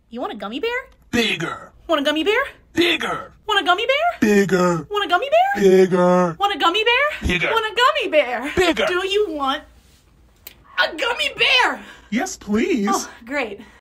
You want a gummy bear? Bigger. Want a gummy bear? Bigger. Want a gummy bear? Bigger. Want a gummy bear? Bigger. Want a gummy bear? Bigger. Want a gummy bear? Bigger. Do you want a gummy bear? Yes, please. Oh, great.